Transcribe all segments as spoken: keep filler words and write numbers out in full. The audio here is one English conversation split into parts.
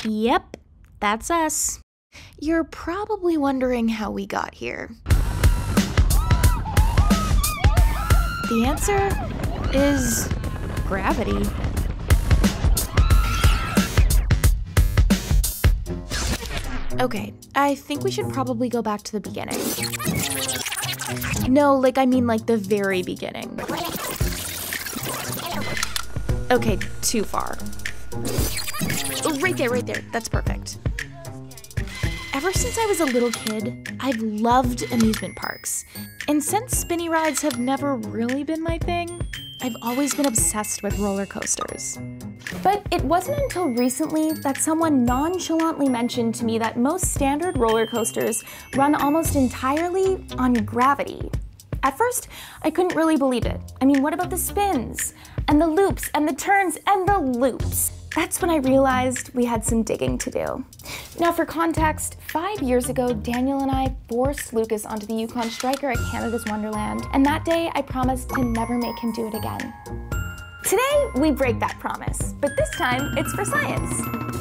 Yep, that's us. You're probably wondering how we got here. The answer is gravity. Okay, I think we should probably go back to the beginning. No, like I mean like the very beginning. Okay, too far. Oh, right there, right there. That's perfect. Ever since I was a little kid, I've loved amusement parks. And since spinny rides have never really been my thing, I've always been obsessed with roller coasters. But it wasn't until recently that someone nonchalantly mentioned to me that most standard roller coasters run almost entirely on gravity. At first, I couldn't really believe it. I mean, what about the spins? And the loops, and the turns, and the loops? That's when I realized we had some digging to do. Now for context, five years ago, Daniel and I forced Lucas onto the Yukon Striker at Canada's Wonderland, and that day I promised to never make him do it again. Today, we break that promise, but this time it's for science.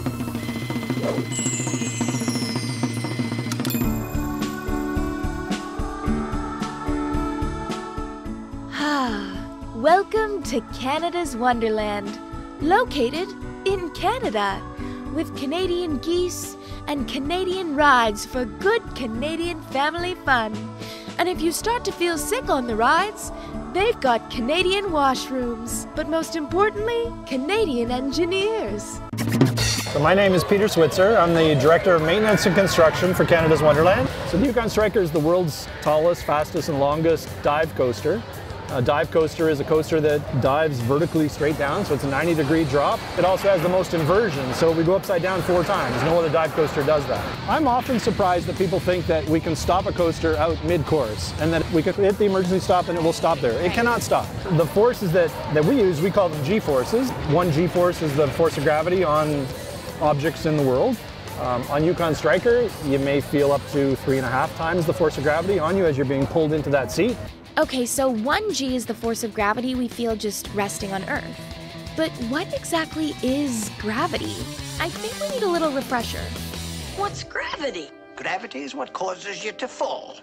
Welcome to Canada's Wonderland, located in Canada, with Canadian geese and Canadian rides for good Canadian family fun. And if you start to feel sick on the rides, they've got Canadian washrooms, but most importantly, Canadian engineers. So my name is Peter Switzer. I'm the Director of Maintenance and Construction for Canada's Wonderland. So the Yukon Striker is the world's tallest, fastest, and longest dive coaster. A dive coaster is a coaster that dives vertically straight down, so it's a ninety degree drop. It also has the most inversion, so we go upside down four times. No other dive coaster does that. I'm often surprised that people think that we can stop a coaster out mid-course and that we can hit the emergency stop and it will stop there. It cannot stop. The forces that, that we use, we call them G-forces. One G-force is the force of gravity on objects in the world. Um, on Yukon Striker, you may feel up to three and a half times the force of gravity on you as you're being pulled into that seat. Okay, so one G is the force of gravity we feel just resting on Earth. But what exactly is gravity? I think we need a little refresher. What's gravity? Gravity is what causes you to fall.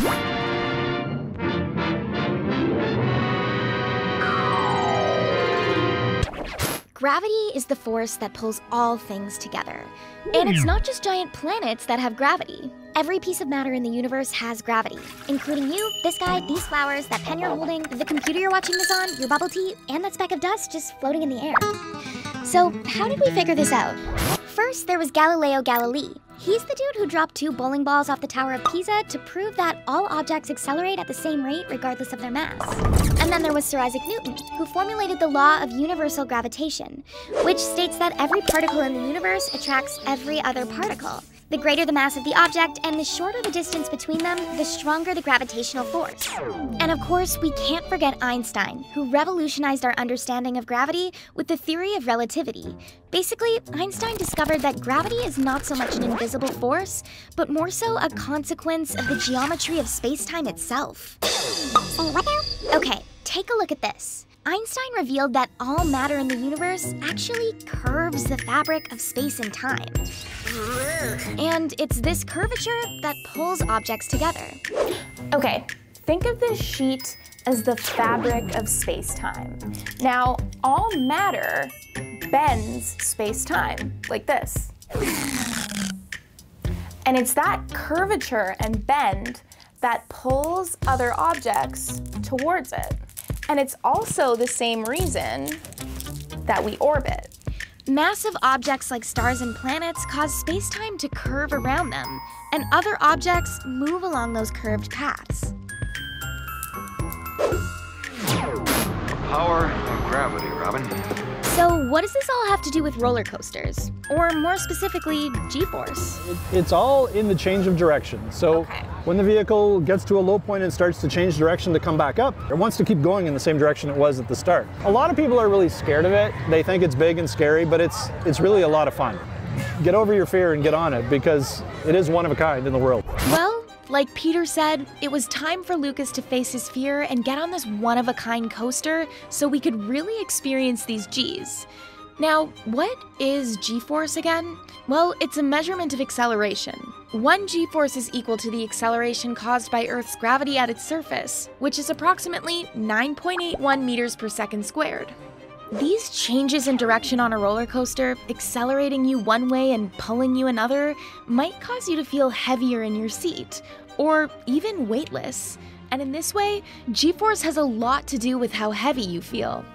Gravity is the force that pulls all things together. And it's not just giant planets that have gravity. Every piece of matter in the universe has gravity, including you, this guy, these flowers, that pen you're holding, the computer you're watching this on, your bubble tea, and that speck of dust just floating in the air. So how did we figure this out? First, there was Galileo Galilei. He's the dude who dropped two bowling balls off the Tower of Pisa to prove that all objects accelerate at the same rate regardless of their mass. And then there was Sir Isaac Newton, who formulated the law of universal gravitation, which states that every particle in the universe attracts every other particle. The greater the mass of the object and the shorter the distance between them, the stronger the gravitational force. And of course, we can't forget Einstein, who revolutionized our understanding of gravity with the theory of relativity. Basically, Einstein discovered that gravity is not so much an invisible force, but more so a consequence of the geometry of space-time itself. Okay, take a look at this. Einstein revealed that all matter in the universe actually curves the fabric of space and time. And it's this curvature that pulls objects together. Okay, think of this sheet as the fabric of space-time. Now, all matter bends space-time, like this. And it's that curvature and bend that pulls other objects towards it. And it's also the same reason that we orbit. Massive objects like stars and planets cause space-time to curve around them, and other objects move along those curved paths. Power of gravity, Robin. So what does this all have to do with roller coasters? Or more specifically, G-force? It, it's all in the change of direction. So Okay. when the vehicle gets to a low point and starts to change direction to come back up, it wants to keep going in the same direction it was at the start. A lot of people are really scared of it. They think it's big and scary, but it's, it's really a lot of fun. Get over your fear and get on it because it is one of a kind in the world. Well, like Peter said, it was time for Lucas to face his fear and get on this one-of-a-kind coaster so we could really experience these G's. Now, what is g-force again? Well, it's a measurement of acceleration. One g-force is equal to the acceleration caused by Earth's gravity at its surface, which is approximately nine point eight one meters per second squared. These changes in direction on a roller coaster, accelerating you one way and pulling you another, might cause you to feel heavier in your seat, or even weightless. And in this way, g-force has a lot to do with how heavy you feel.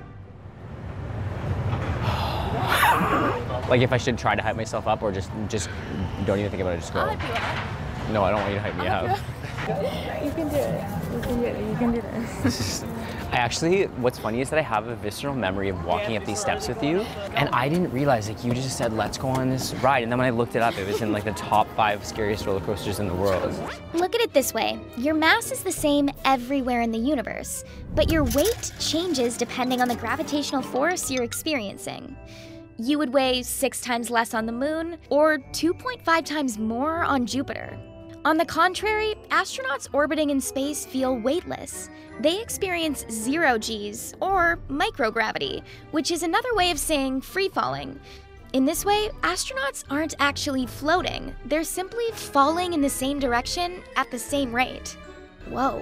Like if I should try to hype myself up or just just don't even think about it, just go. I'll hype you up. No, I don't want you to hype me up. You can do it. You can do it. You can do this. I actually, what's funny is that I have a visceral memory of walking up these steps with you, and I didn't realize, like, you just said, let's go on this ride, and then when I looked it up, it was in like the top five scariest roller coasters in the world. Look at it this way. Your mass is the same everywhere in the universe, but your weight changes depending on the gravitational force you're experiencing. You would weigh six times less on the moon, or two point five times more on Jupiter. On the contrary, astronauts orbiting in space feel weightless. They experience zero G's, or microgravity, which is another way of saying free-falling. In this way, astronauts aren't actually floating. They're simply falling in the same direction at the same rate. Whoa.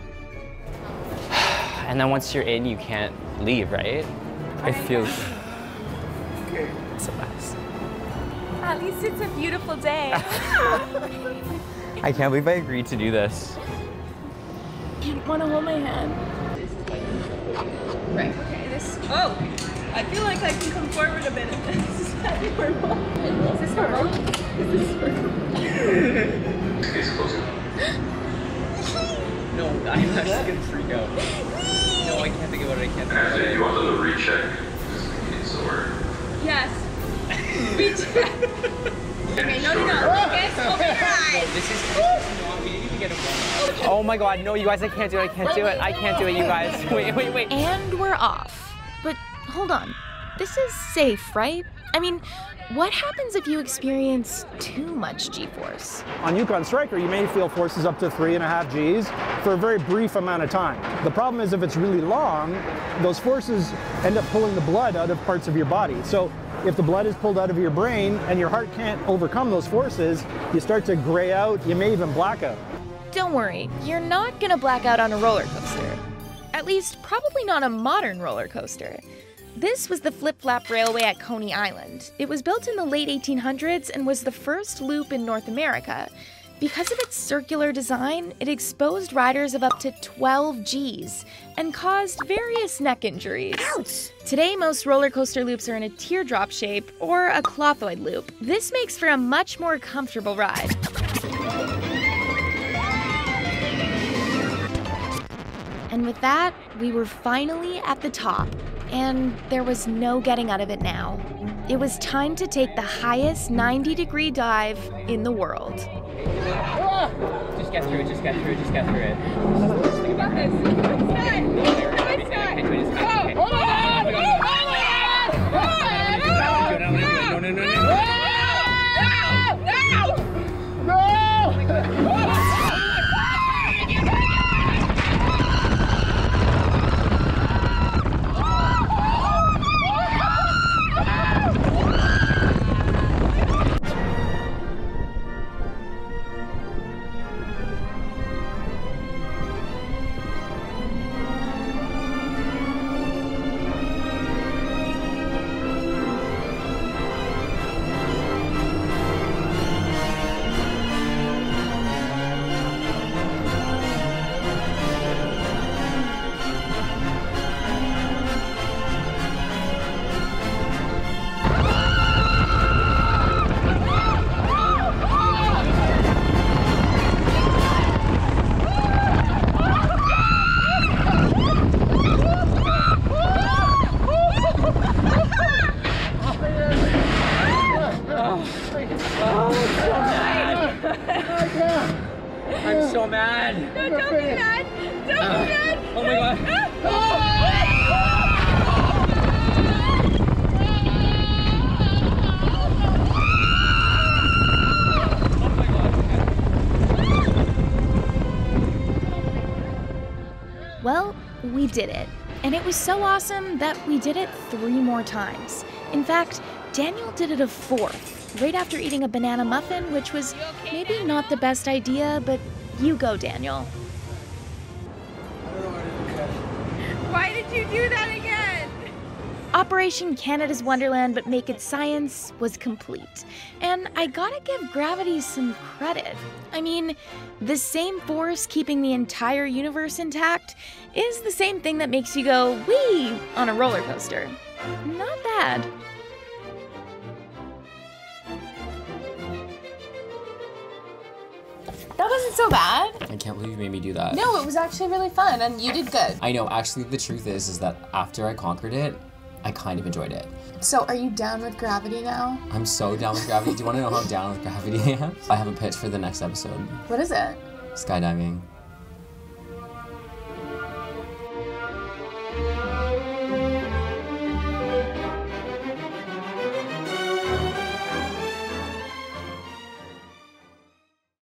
And then once you're in, you can't leave, right? It feels so nice. At least it's a beautiful day. I can't believe I agreed to do this. You want to hold my hand? Right. Okay, this. Oh! I feel like I can come forward a bit. Is that normal? Is this normal? Is this normal? No, I'm actually gonna freak out. No, I can't think about it. I can't think about it. You want them to recheck this means the word. Yes. Recheck. Okay, no, no, no. Focus. Open your eyes. This is, this is not, we didn't even get a one. Oh my god, no, you guys, I can't do it, I can't do it, I can't do it, you guys. Wait, wait, wait. And we're off. But hold on. This is safe, right? I mean, what happens if you experience too much g-force? On Yukon Striker, you may feel forces up to three and a half G's for a very brief amount of time. The problem is if it's really long, those forces end up pulling the blood out of parts of your body. So if the blood is pulled out of your brain and your heart can't overcome those forces, you start to gray out, you may even black out. Don't worry, you're not gonna black out on a roller coaster. At least, probably not a modern roller coaster. This was the Flip Flap Railway at Coney Island. It was built in the late eighteen hundreds and was the first loop in North America. Because of its circular design, it exposed riders of up to twelve G's and caused various neck injuries. Ouch! Today, most roller coaster loops are in a teardrop shape or a clothoid loop. This makes for a much more comfortable ride. And with that, we were finally at the top, and there was no getting out of it now. It was time to take the highest ninety degree dive in the world. Just get through it, just get through it, just get through it. You got this. It's done. It's done. Oh, oh my god! Oh my god! No, no, no, no, no. I'm so mad. No, don't be mad. Don't be mad. Oh my god. Well, we did it. And it was so awesome that we did it three more times. In fact, Daniel did it a fourth, right after eating a banana muffin, which was maybe not the best idea, but you go, Daniel. Why did you do that again? Operation Canada's Wonderland but Make It Science was complete. And I gotta give gravity some credit. I mean, the same force keeping the entire universe intact is the same thing that makes you go, wee, on a roller coaster. Not bad. That wasn't so bad. I can't believe you made me do that. No, it was actually really fun, and you did good. I know, actually the truth is, is that after I conquered it, I kind of enjoyed it. So are you down with gravity now? I'm so down with gravity. Do you want to know how down with gravity I am? I have a pitch for the next episode. What is it? Skydiving.